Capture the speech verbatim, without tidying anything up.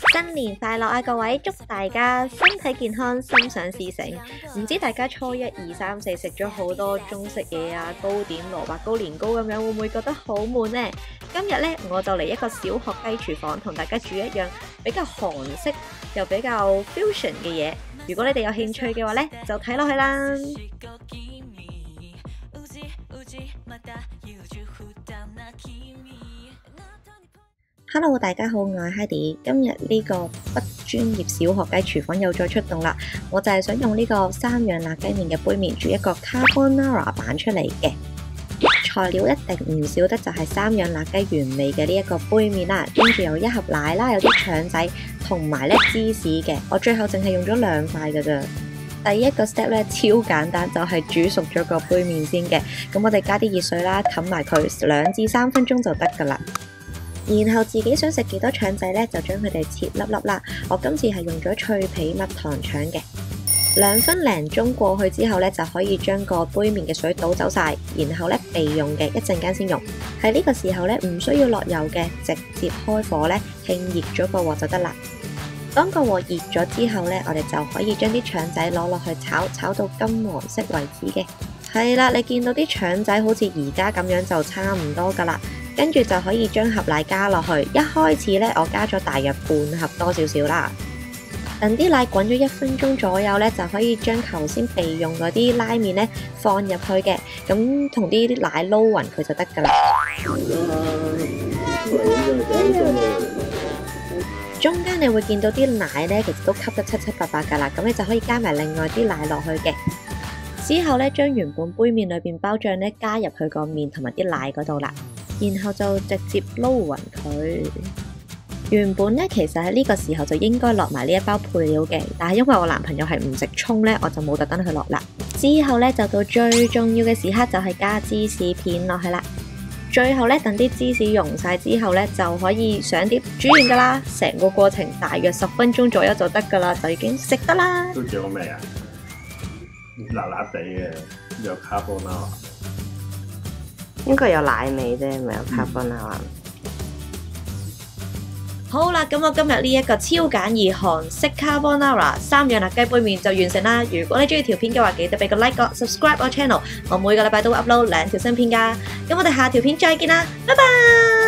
新年快樂啊各位，祝大家身體健康，心想事成。唔知大家初一、二、三、四食咗好多中式嘢啊，糕點、蘿蔔糕、年糕咁樣，會唔會覺得好悶呢？今日呢，我就嚟一個小學雞廚房，同大家煮一樣比較韓式又比較 fusion 嘅嘢。如果你哋有興趣嘅話呢，就睇落去啦。Hello， 大家好，我係 Heidi。今日呢個不專業小學雞廚房又再出動啦！我就係想用呢個三樣辣雞麵嘅杯麵煮一個 carbonara 版出嚟嘅。材料一定唔少得就係三樣辣雞原味嘅呢一個杯麵啦，跟住有一盒奶啦，有啲腸仔同埋咧芝士嘅。我最後淨係用咗兩塊㗎咋。第一個 step 咧超簡單，就係煮熟咗個杯麵先嘅。咁我哋加啲熱水啦，冚埋佢兩至三分鐘就得㗎啦。然後自己想食幾多腸仔呢，就將佢哋切粒粒啦。我今次係用咗脆皮蜜糖腸嘅。兩分零鐘過去之後呢，就可以將個杯麵嘅水倒走晒，然後呢備用嘅，一陣間先用。喺呢個時候呢，唔需要落油嘅，直接開火呢，興熱咗個鑊就得啦。當個鑊熱咗之後呢，我哋就可以將啲腸仔攞落去炒，炒到金黃色為止嘅。係啦，你見到啲腸仔好似而家咁樣就差唔多噶啦。跟住就可以將盒奶加落去，一開始呢，我加咗大約半盒多少少啦。等啲奶滾咗一分鐘左右呢，就可以將頭先備用嗰啲拉麵呢放入去嘅，咁同啲奶撈勻佢就得噶啦。中間你會見到啲奶呢，其實都吸得七七八八噶啦，咁你就可以加埋另外啲奶落去嘅。之後呢，將原本杯麵裏邊包醬呢加入去個麵同埋啲奶嗰度啦。然後就直接撈勻佢。原本呢，其實喺呢個時候就應該落埋呢一包配料嘅，但係因為我男朋友係唔食蔥呢，我就冇特登去落啦。之後呢，就到最重要嘅時刻，就係加芝士片落去啦。最後呢，等啲芝士溶晒之後呢，就可以上碟煮完噶啦。成個過程大約十分鐘左右就得噶啦，就已經食得啦。 都幾好味啊！辣辣地嘅，有 carbonara。 應該有奶味啫，唔係有 carbonara。 好啦，咁我今日呢一個超簡易韓式 carbonara 三樣辣雞杯麵就完成啦。如果你中意條片嘅話，記得俾個 like 我 ，subscribe 我 channel。我每個禮拜都會 upload 兩條新片噶。咁我哋下條片再見啦，拜拜。